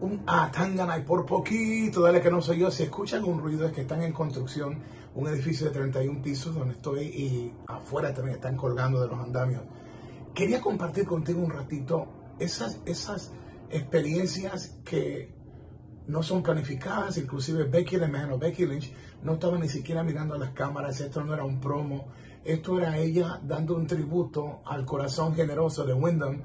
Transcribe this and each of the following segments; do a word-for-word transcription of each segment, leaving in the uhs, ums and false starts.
un Atangana y por poquito, dale que no soy yo. Si escuchan un ruido es que están en construcción un edificio de treinta y un pisos donde estoy y afuera también están colgando de los andamios. Quería compartir contigo un ratito esas, esas experiencias que no son planificadas. Inclusive Becky LeMahon o Becky Lynch no estaba ni siquiera mirando a las cámaras. Esto no era un promo, esto era ella dando un tributo al corazón generoso de Wyndham,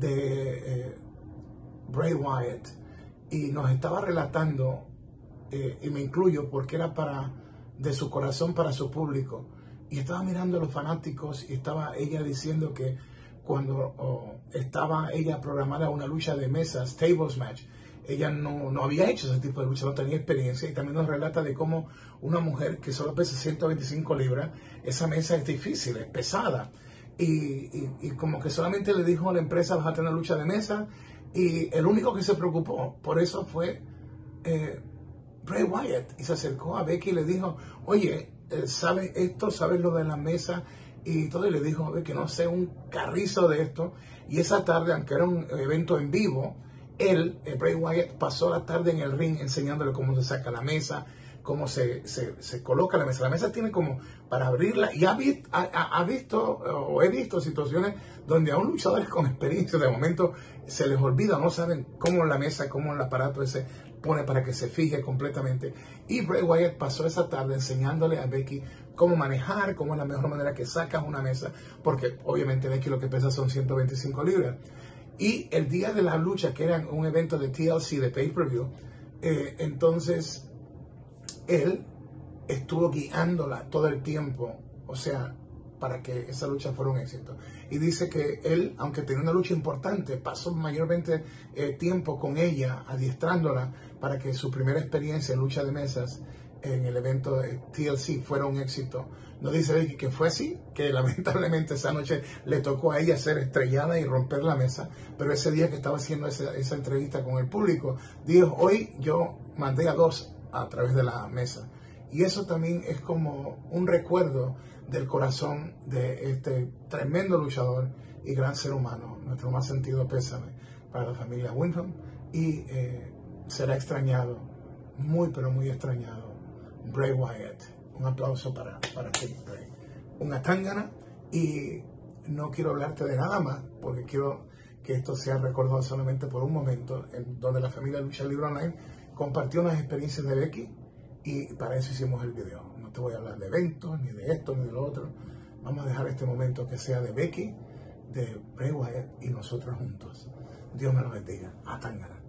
de eh, Bray Wyatt, y nos estaba relatando, eh, y me incluyo porque era para de su corazón para su público, y estaba mirando a los fanáticos y estaba ella diciendo que cuando oh, estaba ella programada una lucha de mesas, tables match, ella no, no había hecho ese tipo de lucha, no tenía experiencia, y también nos relata de cómo una mujer que solo pesa ciento veinticinco libras, esa mesa es difícil, es pesada, y, y, y como que solamente le dijo a la empresa, vas a tener lucha de mesa, y el único que se preocupó por eso fue eh, Bray Wyatt, y se acercó a Becky y le dijo, oye, ¿sabes esto? ¿Sabes lo de la mesa? Y todo, y le dijo, que no sé, un carrizo de esto. Y esa tarde, aunque era un evento en vivo, él, eh, Bray Wyatt, pasó la tarde en el ring enseñándole cómo se saca la mesa, cómo se, se, se coloca la mesa. La mesa tiene como para abrirla, y ha, vi, ha, ha visto, o he visto situaciones donde a un luchador con experiencia de momento se les olvida, no saben cómo la mesa, cómo el aparato ese pone para que se fije completamente. Y Bray Wyatt pasó esa tarde enseñándole a Becky cómo manejar, cómo es la mejor manera que sacas una mesa, porque obviamente Becky lo que pesa son ciento veinticinco libras. Y el día de la lucha, que era un evento de T L C, de pay-per-view, eh, entonces él estuvo guiándola todo el tiempo, o sea, para que esa lucha fuera un éxito. Y dice que él, aunque tenía una lucha importante, pasó mayormente eh, tiempo con ella, adiestrándola para que su primera experiencia en lucha de mesas en el evento de T L C fuera un éxito. No dice Becky que fue así, que lamentablemente esa noche le tocó a ella ser estrellada y romper la mesa, pero ese día que estaba haciendo esa, esa entrevista con el público, dijo, hoy yo mandé a dos a través de la mesa. Y eso también es como un recuerdo del corazón de este tremendo luchador y gran ser humano. Nuestro más sentido pésame para la familia Wyndham, y eh, será extrañado, muy pero muy extrañado, Bray Wyatt. Un aplauso para, para ti, Bray. Un Atangana, y no quiero hablarte de nada más, porque quiero que esto sea recordado solamente por un momento, en donde la familia Lucha Libre Online compartió unas experiencias de Becky, y para eso hicimos el video. No te voy a hablar de eventos, ni de esto, ni de lo otro. Vamos a dejar este momento que sea de Becky, de Bray Wyatt y nosotros juntos. Dios me lo bendiga. Atangana.